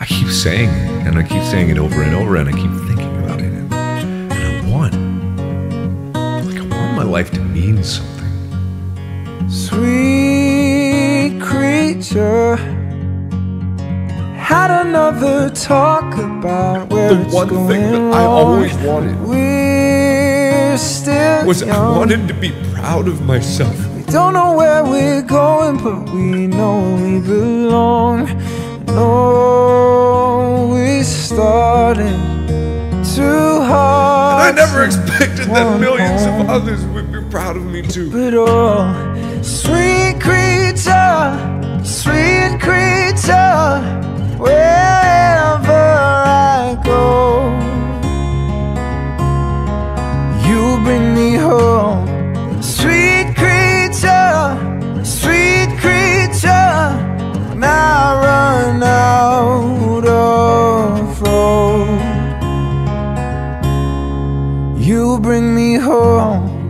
I keep saying it, and I keep saying it over and over, and I keep thinking about it, and I want my life to mean something. Sweet creature, had another talk about where The one thing that I always wanted we're still was young. I wanted to be proud of myself. We don't know where we're going, but we know we belong. No, we started too hard. And I never expected that millions of others would be proud of me too. But oh, sweet creature, wherever I go, you bring me home. Sweet creature, when I run out of road, you bring me home.